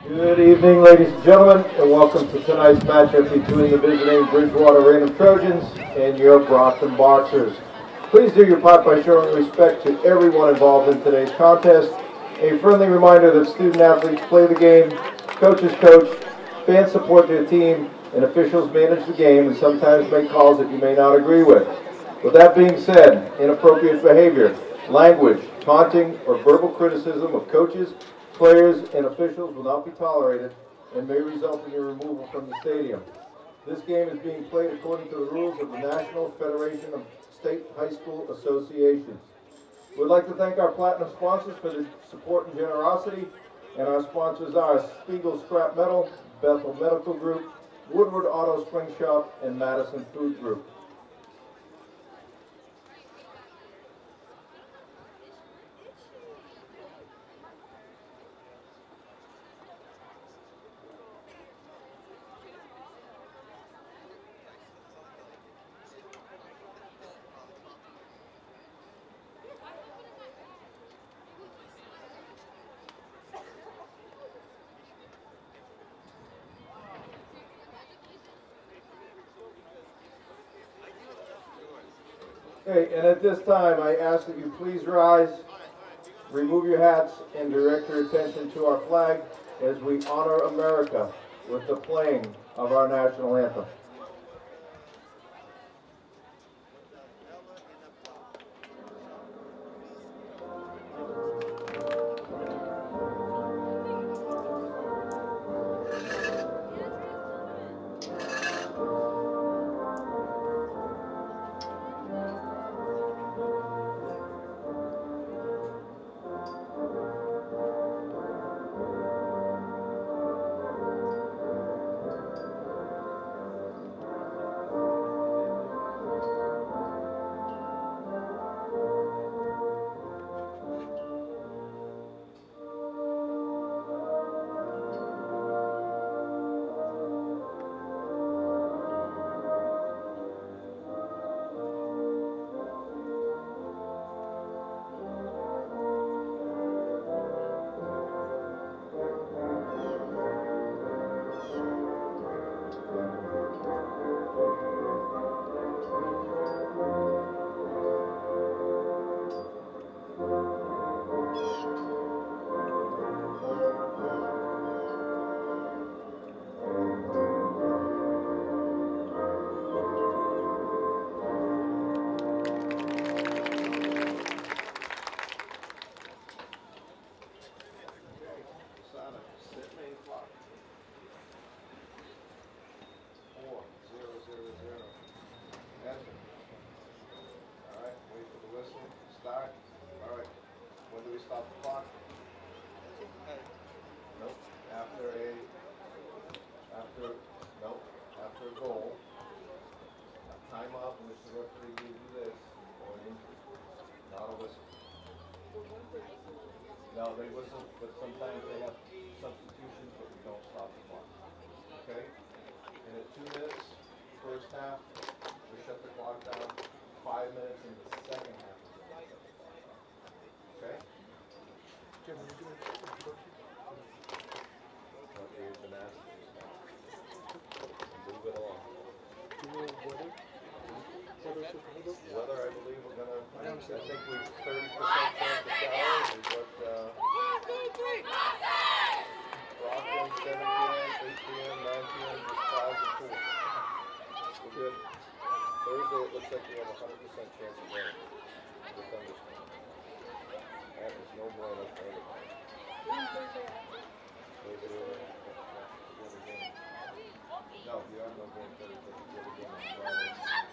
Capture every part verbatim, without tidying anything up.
Good evening, ladies and gentlemen, and welcome to tonight's matchup between the visiting Bridgewater-Raynham Trojans and your Brockton Boxers. Please do your part by showing respect to everyone involved in today's contest. A friendly reminder that student athletes play the game, coaches coach, fans support their team, and officials manage the game and sometimes make calls that you may not agree with. With that being said, inappropriate behavior, language, taunting, or verbal criticism of coaches, players, and officials will not be tolerated and may result in your removal from the stadium. This game is being played according to the rules of the National Federation of State High School Associations. We'd like to thank our platinum sponsors for their support and generosity, and our sponsors are Spiegel Scrap Metal, Bethel Medical Group, Woodward Auto Spring Shop, and Madison Food Group. Okay, and at this time, I ask that you please rise, remove your hats, and direct your attention to our flag as we honor America with the playing of our national anthem. No, they whistle, but sometimes they have substitutions, but we don't stop the clock. Okay? And at two minutes, first half, we shut the clock down. Five minutes in the second half. Okay? Okay, gymnastics. Move it along. Weather, I believe we're gonna, I think we thirty percent chance of showers is what, uh, Brockton, seven P M, eight P M, nine P M, just clouds and cool. We're good. Thursday, it looks like we have a hundred percent chance of rain. With thunderstorms. That is no bueno for anybody. Thursday, we're in. No, you have no game Thursday. You have a game on Friday.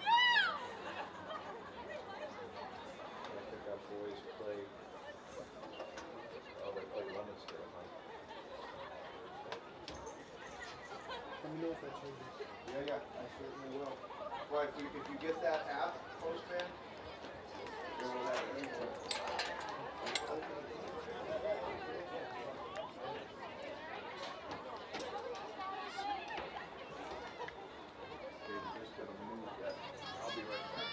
Our boys play, oh, they play Lemonster, huh? Let me know if that changes. Yeah, yeah, I certainly will. Well, if you, if you get that app, Postman, you will have it anywhere. Okay, we're just gonna move that. I'll be right back.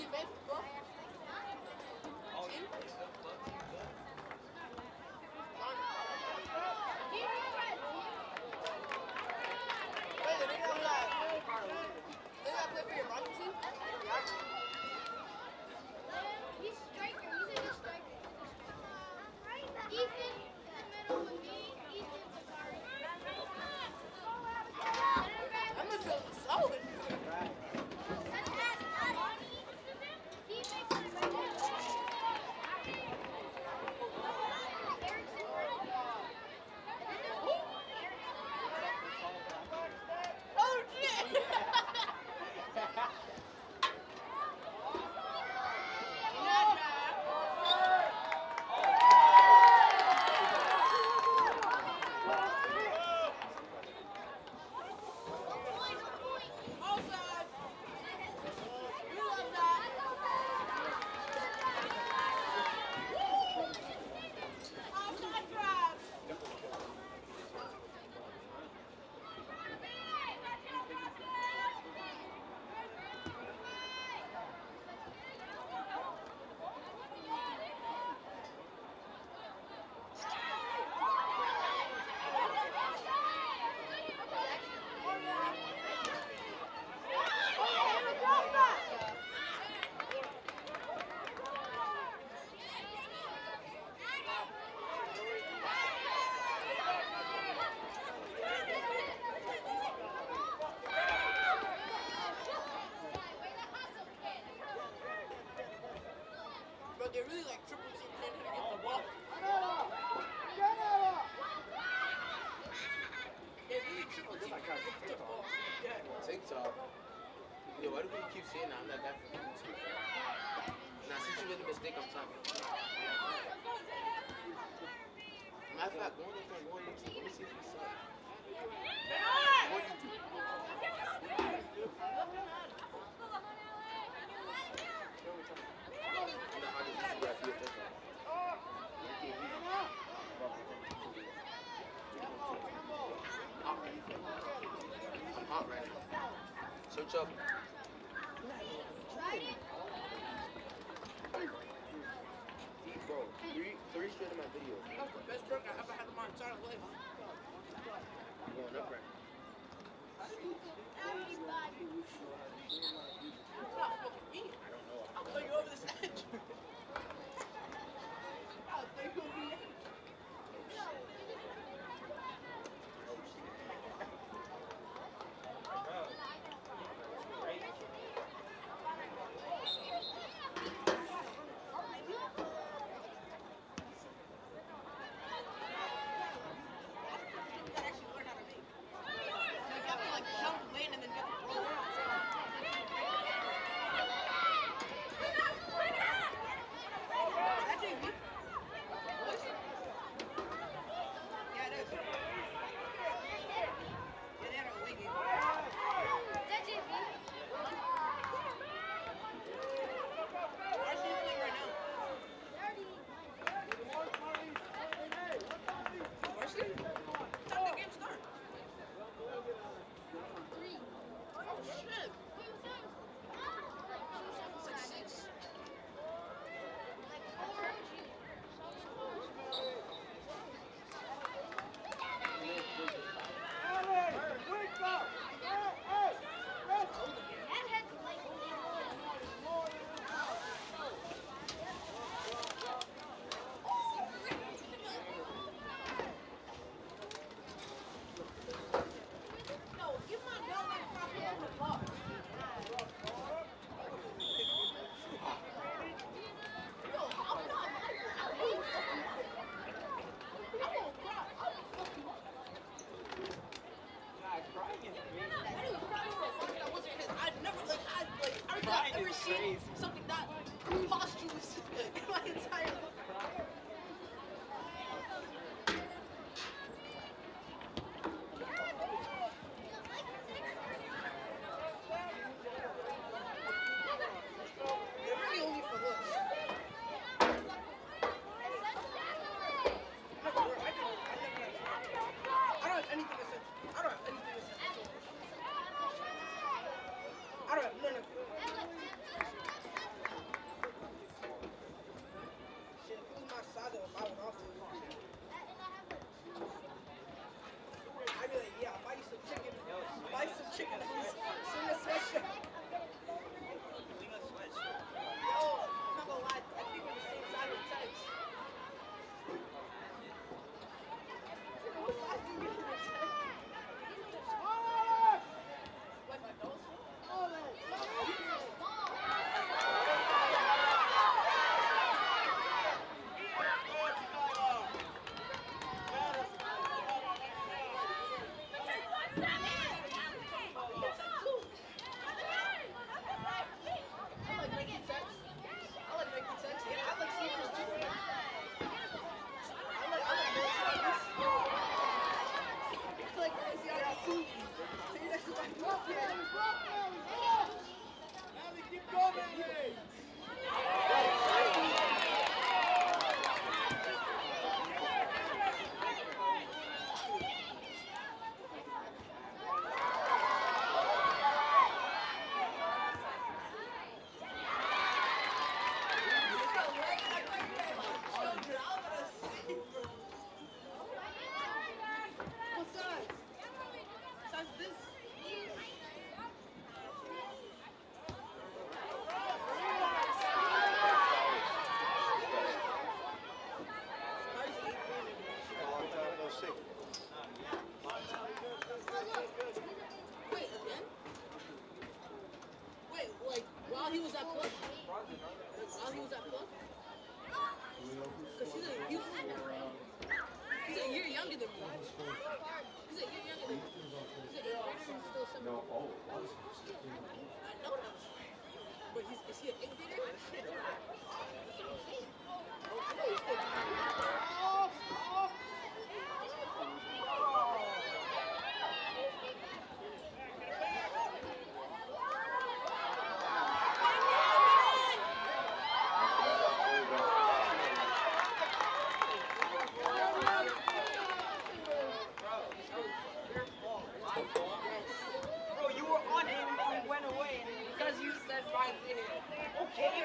They really like triple team him to get the ball. They really triple team him to get the ball. Yeah. TikTok. Yo, why do we keep saying that? I'm not that for YouTube. Now, since you made a mistake, I'm talking. Matter of fact, go on there and go on YouTube. Let me see if you saw it. Go on YouTube. I'm hot right now. Search up. Bro, three, three straight in my video. That's the best work I ever had in my entire life. I'm going up right Not fucking me. I don't know. I'll throw you over this edge. I'll throw you over the edge. Something that preposterous in my entire life. They're really only for looks. I don't have anything to say. I don't have anything to say. I don't have none of it. younger than me. He's a year younger than me. He's an eighth grader and still seven. No, oh, I know him. But he's, is he an eighth grader? That's what I'm saying. I know he's still Bro, you were on him and he went away because you said right there. Okay.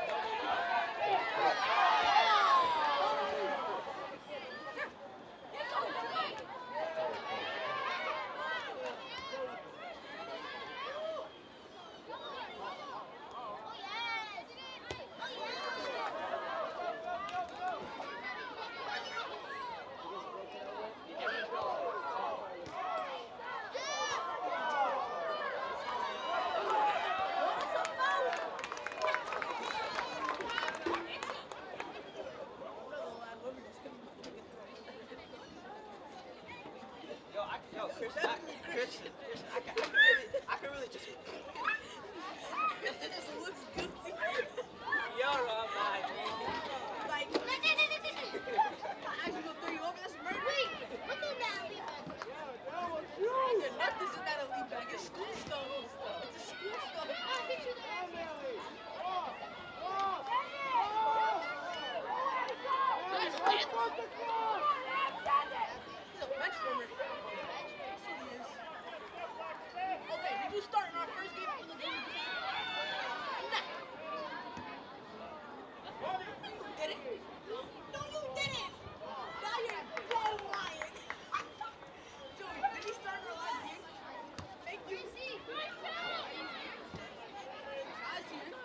Yo, I, yo, Christian, I, Christian, Christian, I can, I can really, I can really just. It just looks guilty. You're all right. Like, I actually gonna throw you over. That's murder. Wait, what's in that elite bag? There's nothing's in that elite bag. It's school stuff. It's a school stuff. I'll get you that. He's a bench warmer. That's what he is. Okay, did you start in our first game for the game? Nah. You didn't. No, you didn't. Now you're dead lying. Joey, did he start in our last game? Thank you. I see you.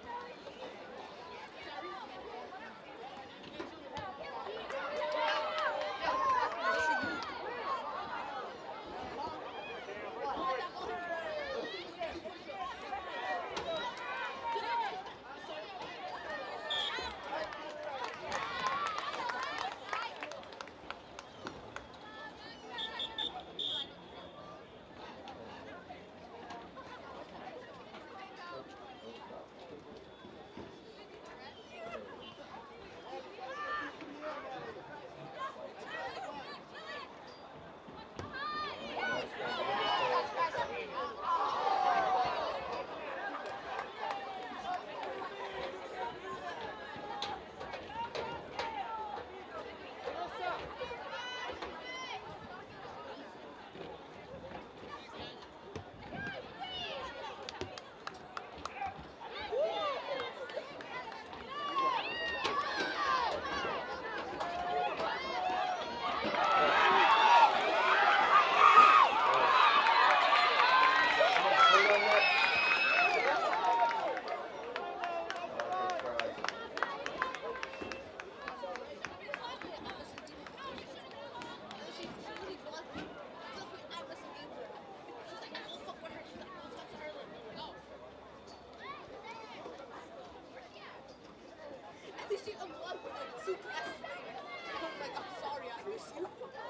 She unlocked with like two glasses later. I was like, I'm sorry, I miss you.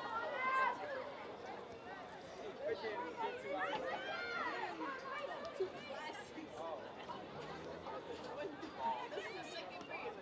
Two glasses. This is the second period.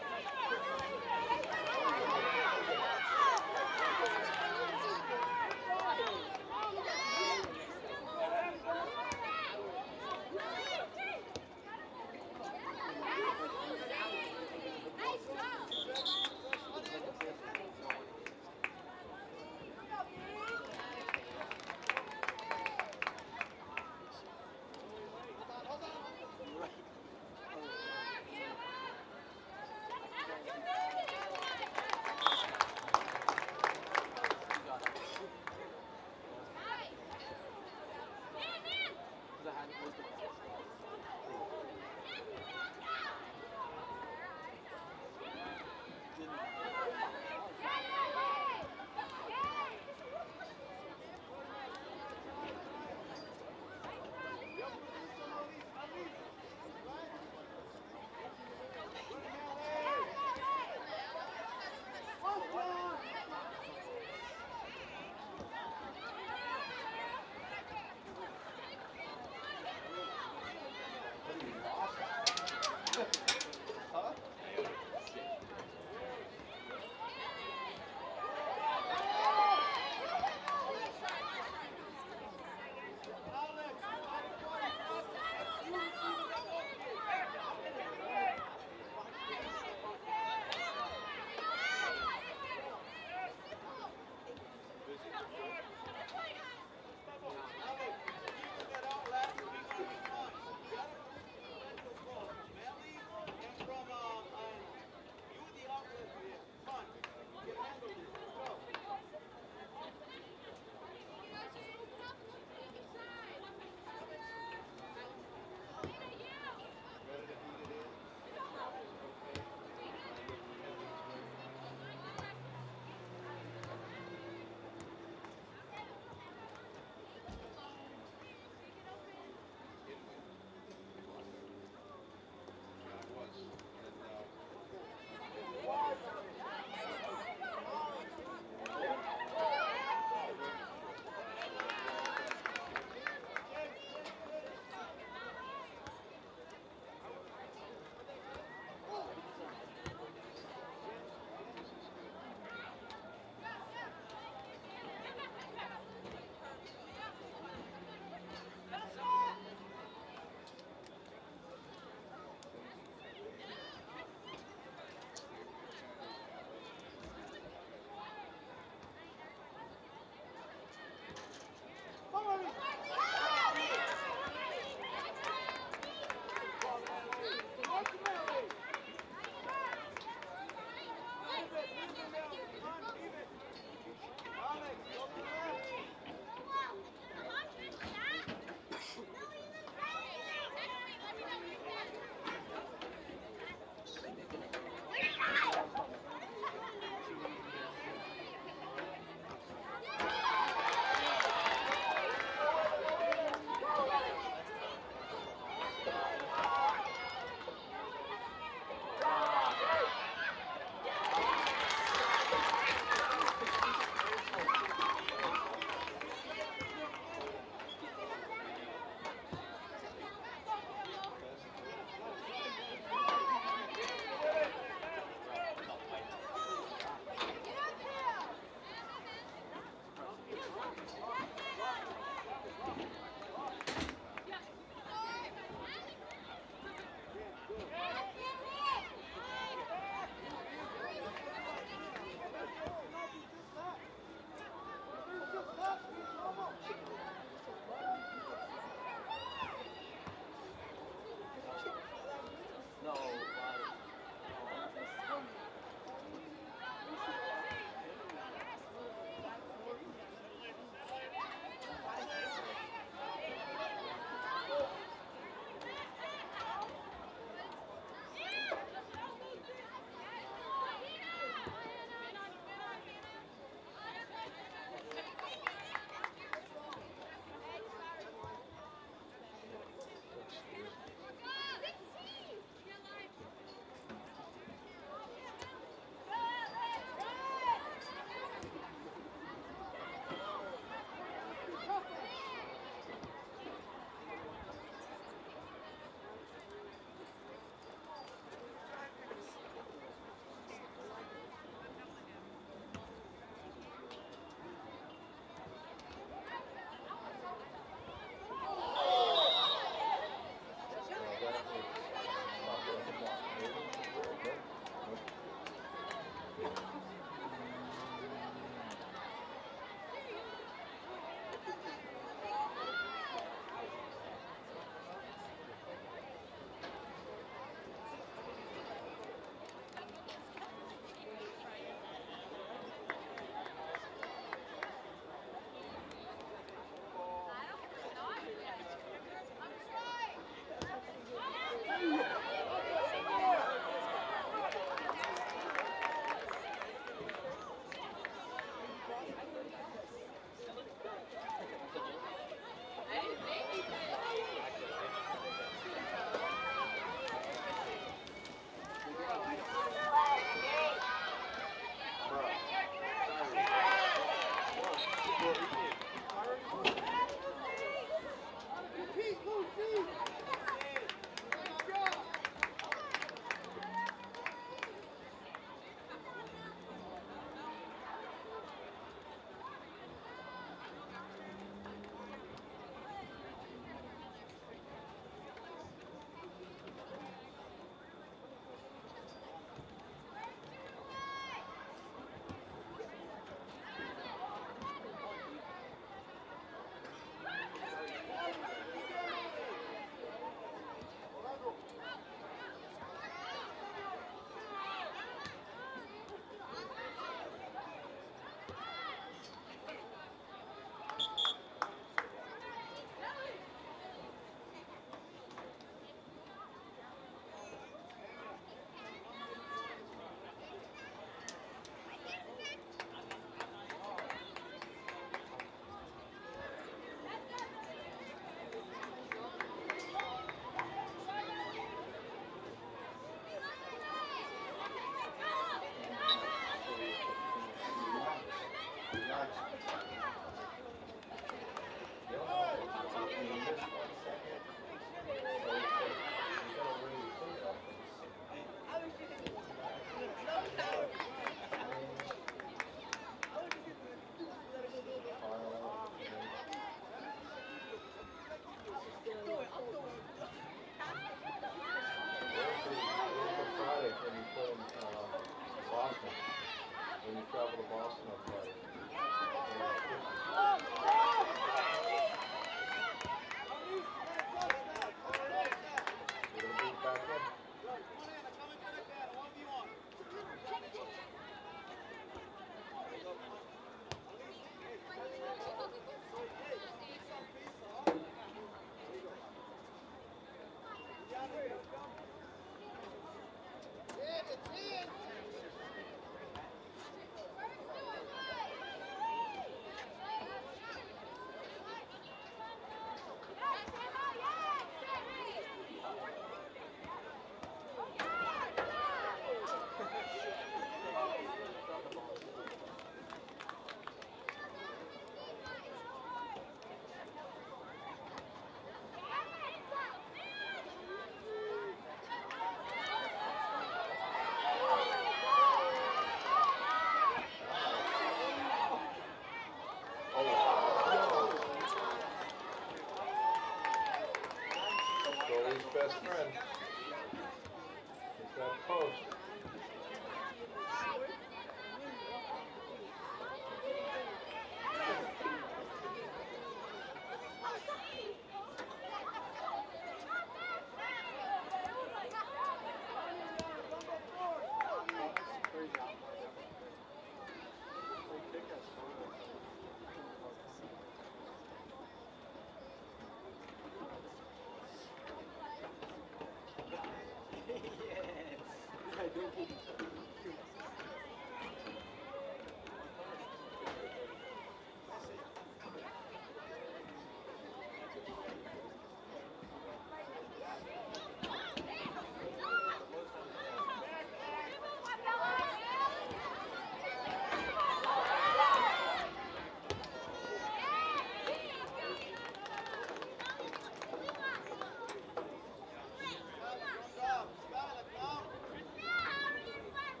Skylar, come on.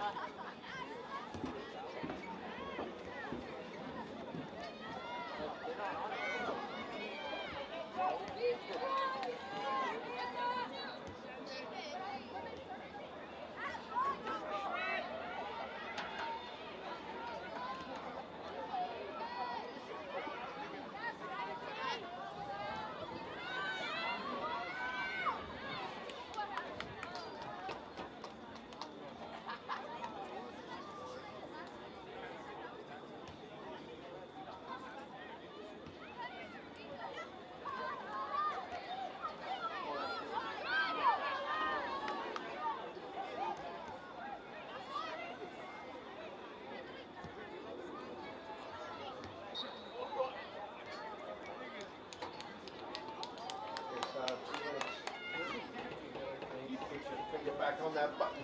Get back on that button.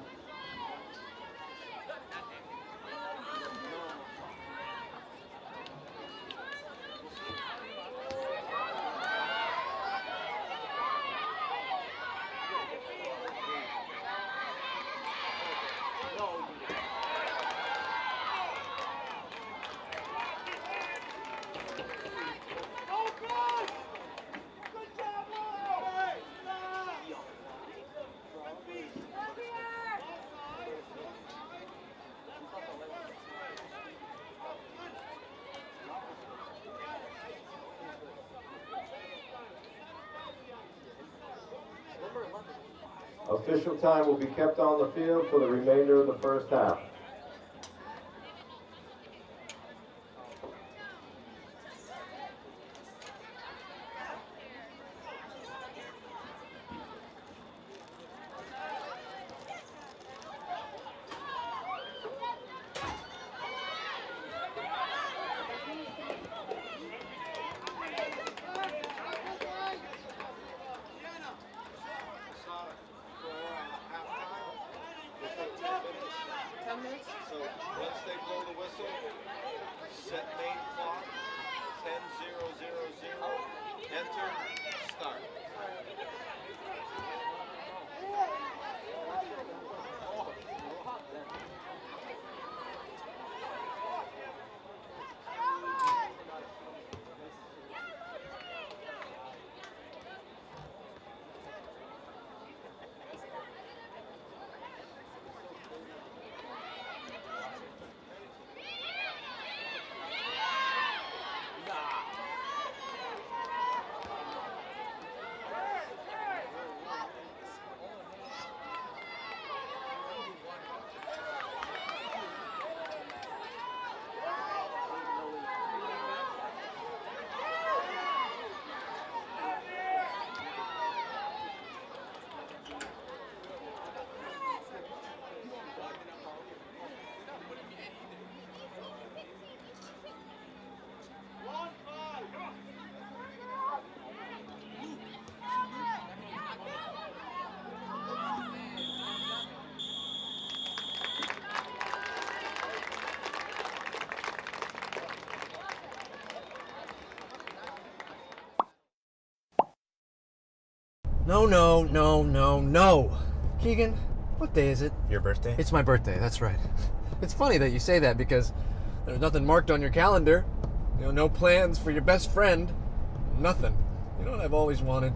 Official time will be kept on the field for the remainder of the first half. So once they blow the whistle, set main clock, ten zero zero zero, enter, start. No, no, no, no, no. Keegan, what day is it? Your birthday? It's my birthday, that's right. It's funny that you say that because there's nothing marked on your calendar. You know, no plans for your best friend. Nothing. You know what I've always wanted?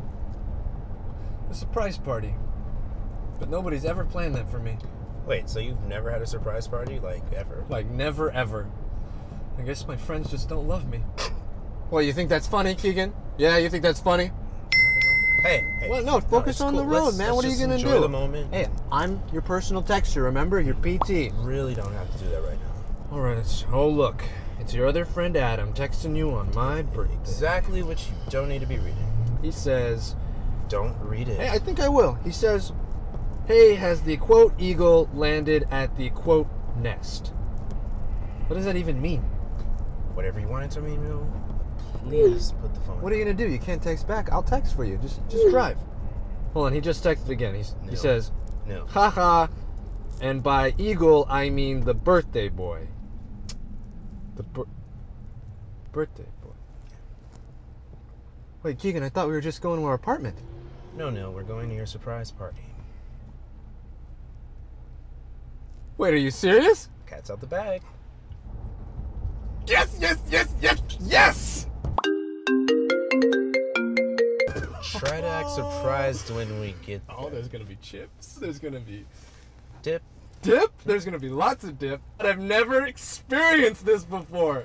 A surprise party. But nobody's ever planned that for me. Wait, so you've never had a surprise party, like, ever? Like, never, ever. I guess my friends just don't love me. Well, you think that's funny, Keegan? Yeah, you think that's funny? Hey, hey. Well, no, focus no, on cool. the road, let's, man. Let's what are you just going to do? enjoy the moment. Hey, I'm your personal texter, remember? Your P T. Really don't have to do that right now. All right. Oh, look. It's your other friend, Adam, texting you on my birthday. Exactly what you don't need to be reading. He says... Don't read it. Hey, I think I will. He says, hey, has the, quote, eagle landed at the, quote, nest? What does that even mean? Whatever you want it to mean, Bill. Please put the phone What are you going to do? You can't text back. I'll text for you. Just just drive. Hold on. He just texted again. He's, No. He says, No. haha, and by eagle, I mean the birthday boy. The bir- birthday boy. Wait, Keegan, I thought we were just going to our apartment. No, no, we're going to your surprise party. Wait, are you serious? Cat's out the bag. Yes, yes, yes, yes, yes! Try to act surprised when we get there. Oh, there's gonna be chips. There's gonna be Dip. dip. There's gonna be lots of dip. But I've never experienced this before.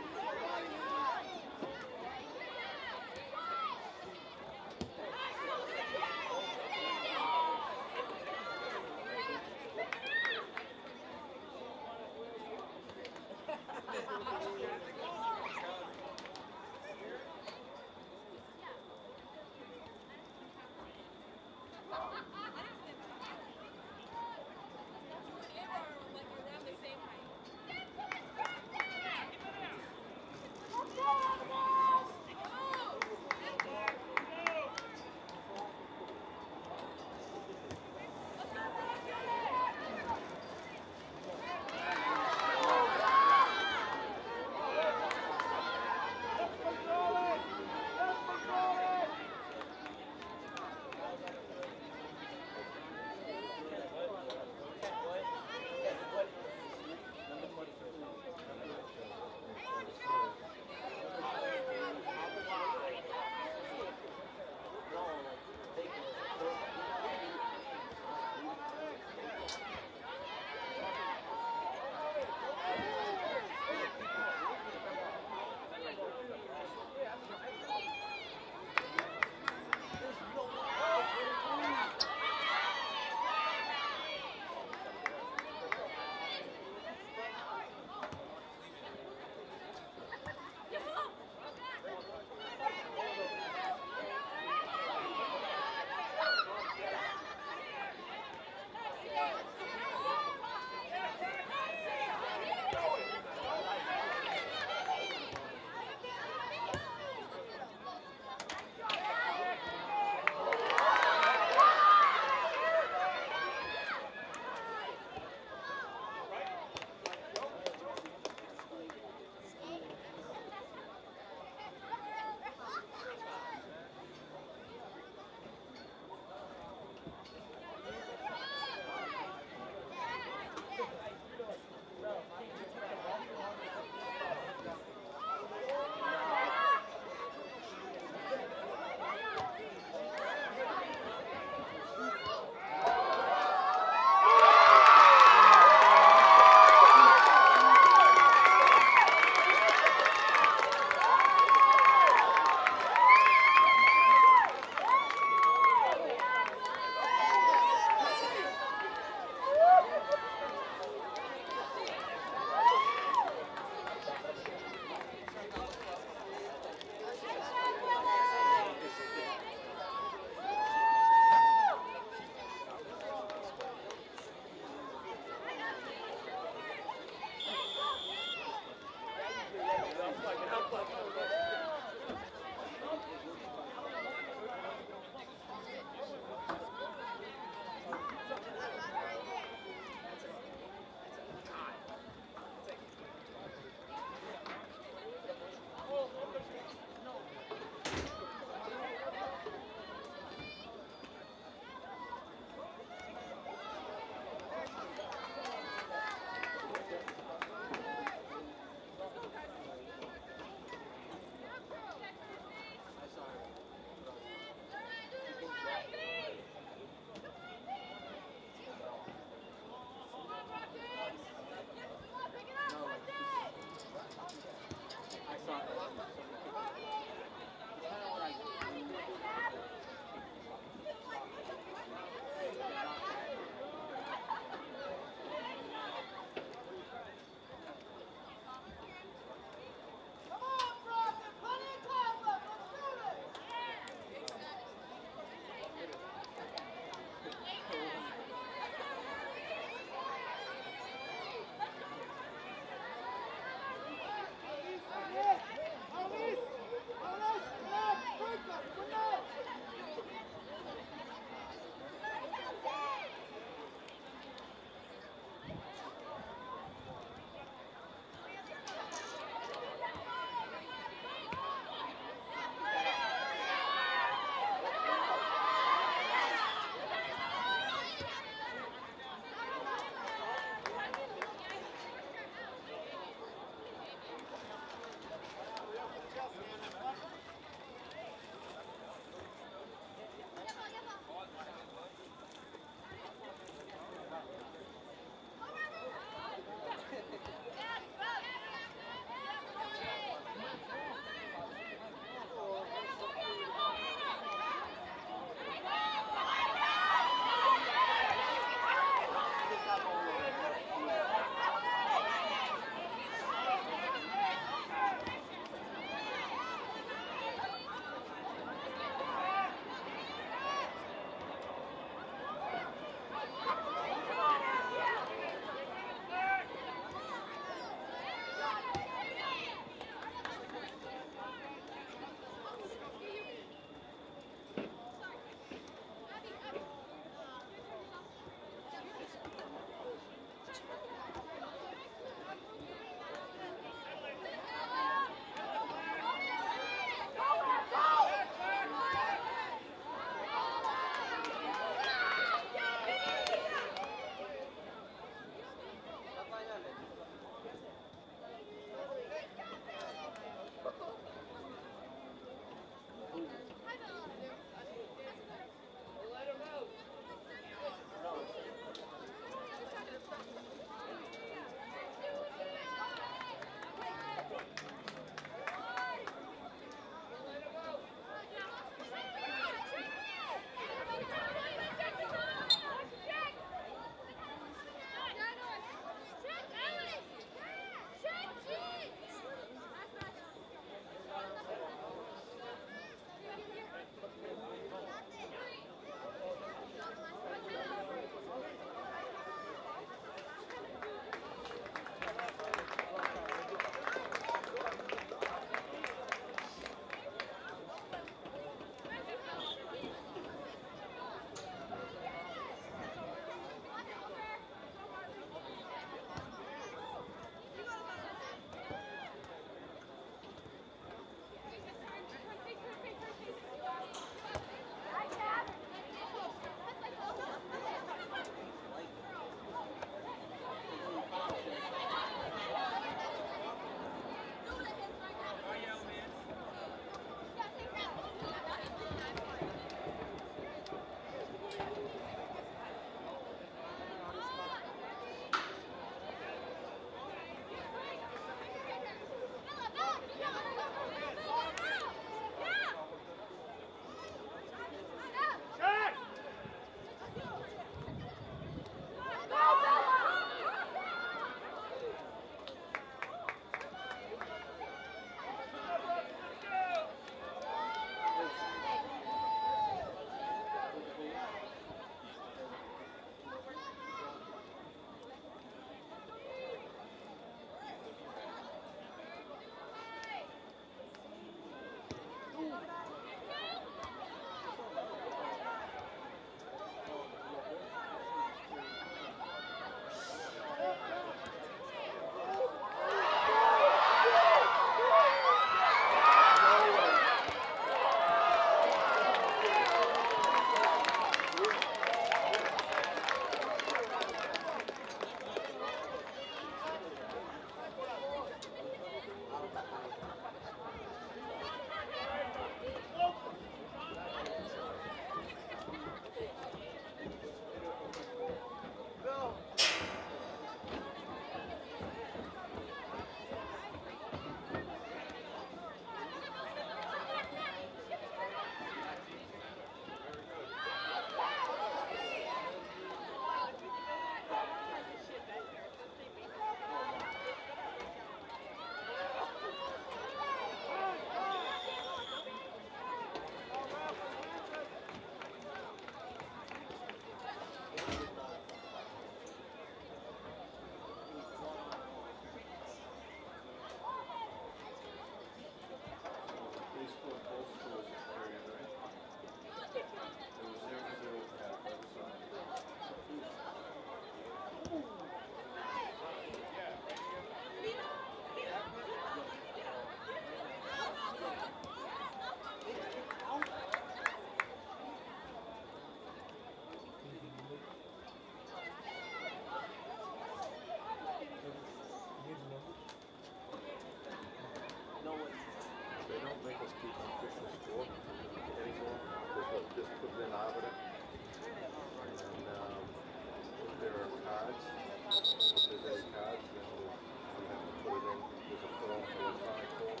us keep an official score anymore. Just, uh, just put it in arbiter. And um, if there are cards, if there's any cards, then we'll, we have to put it in. There's a form, electronic form.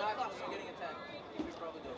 Max, you're getting attacked. You should probably do it.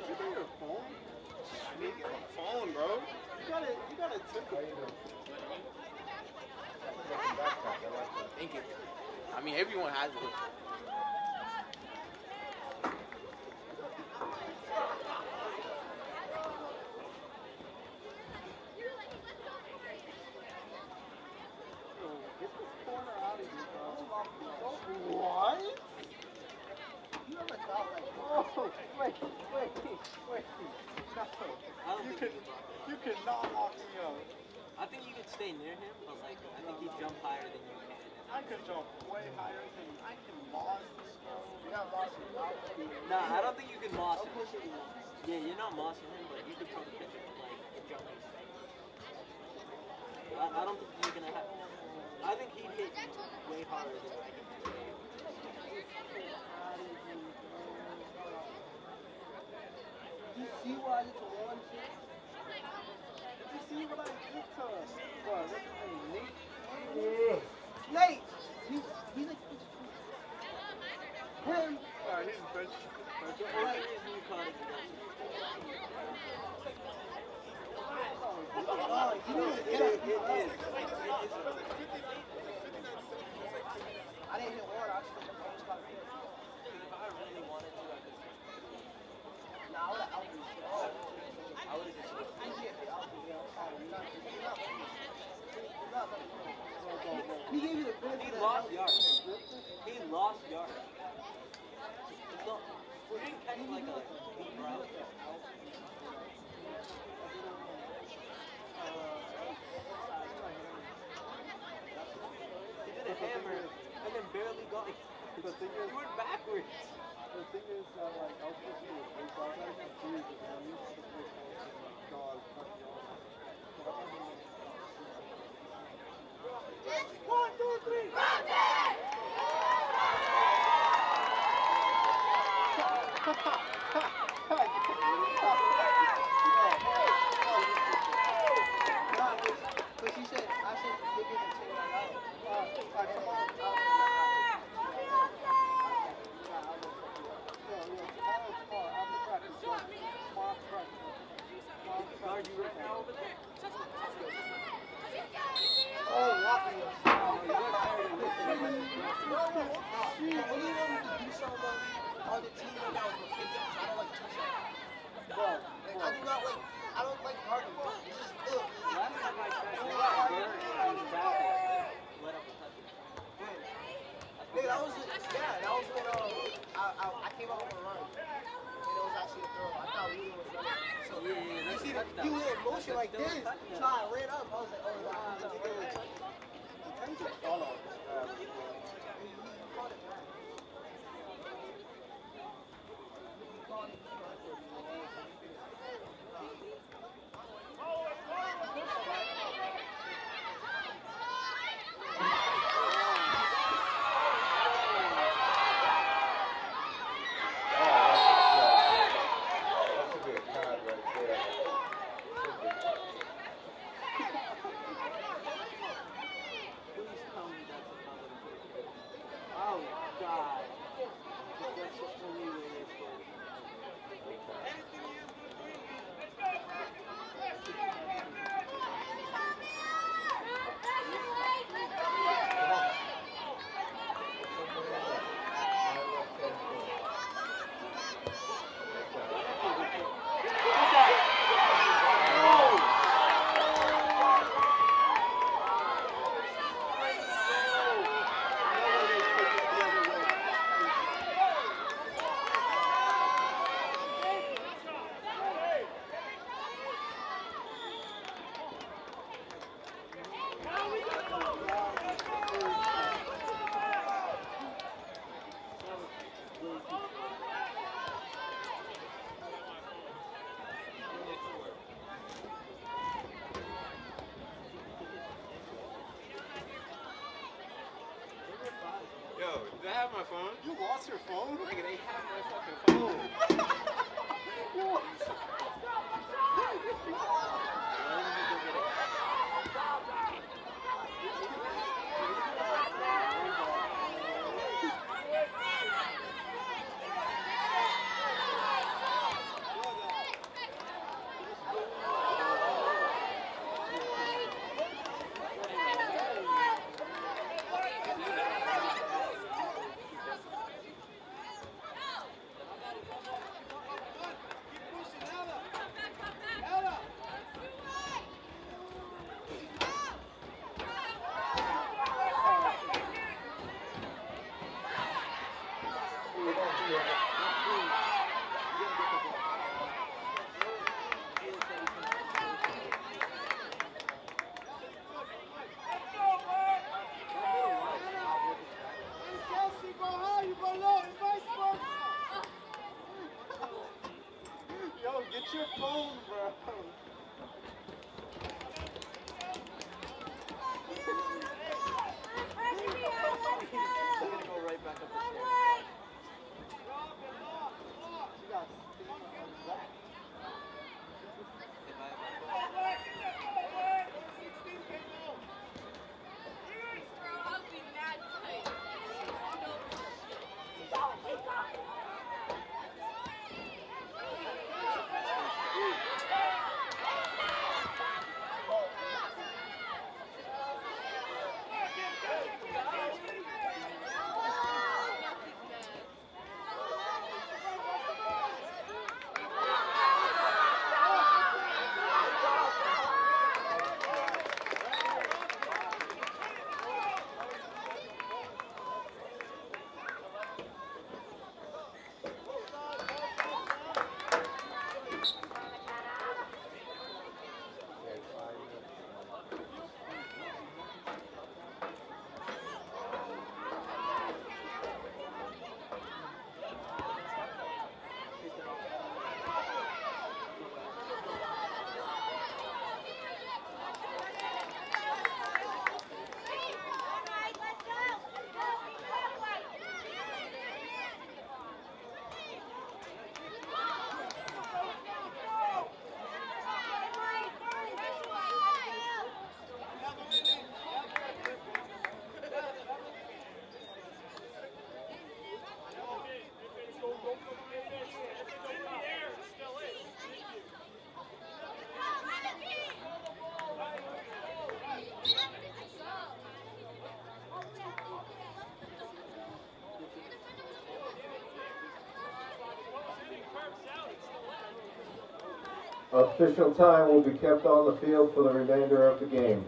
You got your phone? I need to get my phone, bro. You gotta, you gotta tip How it. you doing? Thank you. I mean, everyone has it. Get this corner out of here, bro. What? You ever thought like, oh, wait, wait, wait. No. I don't You think can, you can block him. you cannot lock me up. I think you could stay near him, but like I think he'd jump higher than you can. I can jump way higher than I can moss this stuff. You're not mossing me. Nah, I don't think you can moss him. Yeah, you're not mossing him, but you could throw the pitcher like jumping. I, I don't think you're gonna have. I think he'd hit you way harder than I can hit you. You see why it's a one shit? You see what I did to us? What, what's his name? Nate? Nate! He's, he's like, him. Alright, he's a bench. The only reason you caught it today. Oh, you need to get it. It is. I didn't hit one, I just took the first spot. If I really wanted to, I could. Nah, I would've outreached it. I would have just. He hit the outreach, you know, sorry, you're not, you're not, you're not, you're not. He gave you the benefit. He of the lost doubt. yards. He lost yards. It's not, we didn't catch like a deep route. He did a hammer and then barely got it. The thing He is, went backwards. the thing is that like I was supposed to do a baseball, I got confused because I'm used to the baseball and like God touching all that. So I don't know. One, two, three, but she said, I said, look at the tail out. Uh, I come on. Guard you right now over there. Oh, walking. Oh, you got tired of listening. No, no, no. When you want me to do something on the team right now with my kids, I don't like touching. Bro, like, I do not like, I don't like guarding. It's just, ugh. Last time I checked, you got burned and you back let up a touchdown. Nigga, that was, yeah, that was when um, I, I, I came out with a run. And it was actually a throw. I thought Lulu was running. So, Yeah, yeah, yeah, you that's see, a the, touchdown. he was in motion like That's this. still a touchdown. So I ran up. I was like, oh, nah, nah, nah. Attention. Oh, no. He caught it back. He caught it That should be a card right there. Please tell me that's another one. Oh, God. That's the only way it's going. Yo, did I have my phone? You lost your phone? Nigga, they have my fucking phone. Watch your phone, bro. I'm gonna go right back up the stairs. She got spin on her back. Bro, I'll be mad tight. Official time will be kept on the field for the remainder of the game.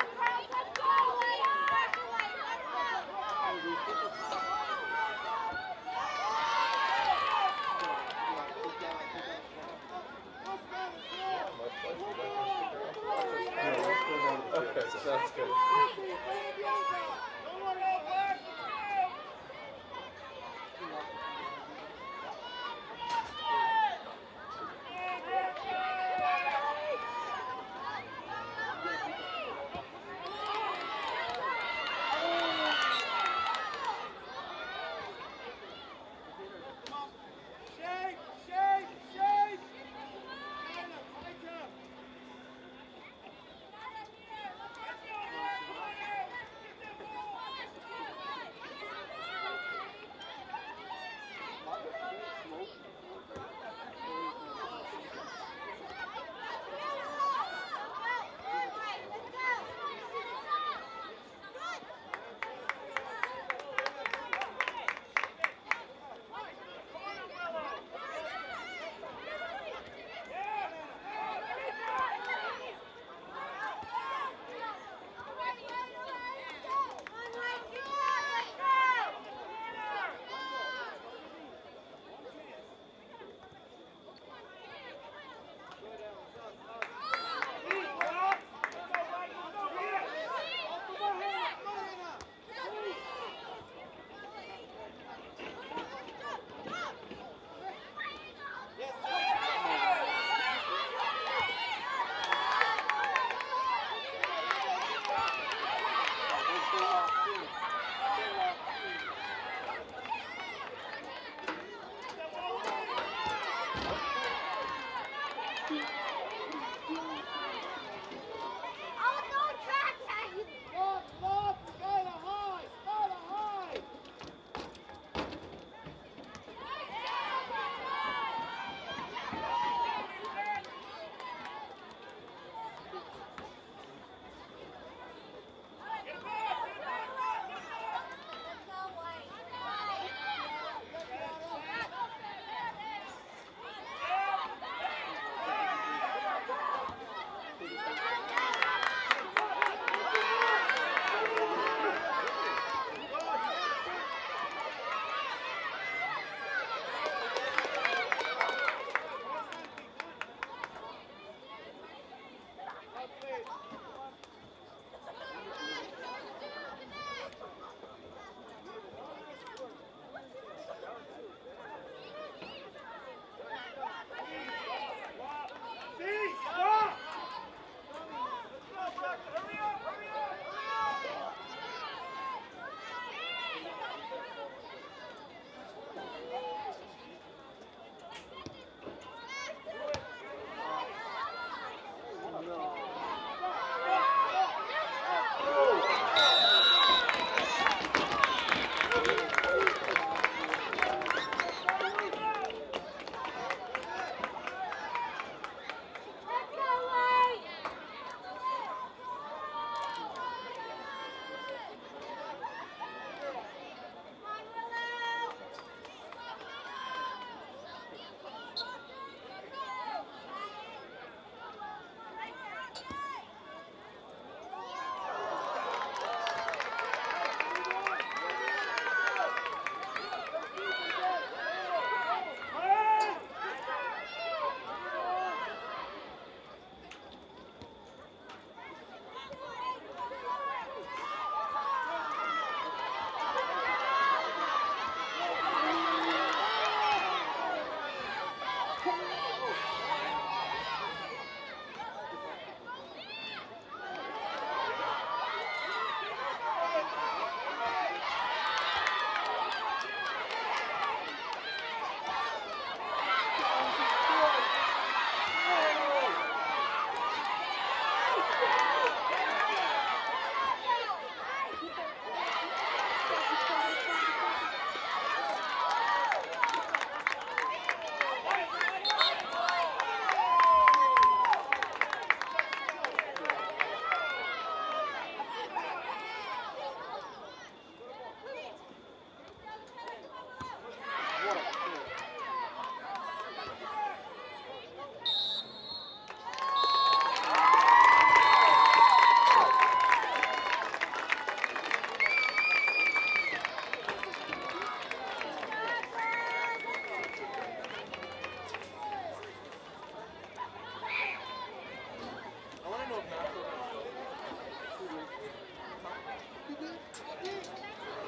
Okay, so that's good.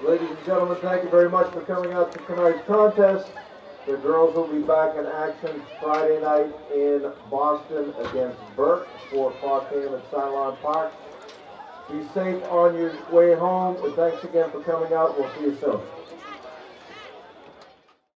Ladies and gentlemen, thank you very much for coming out to tonight's contest. The girls will be back in action Friday night in Boston against Burke, four o'clock game at Cylon Park. Be safe on your way home, and thanks again for coming out. We'll see you soon.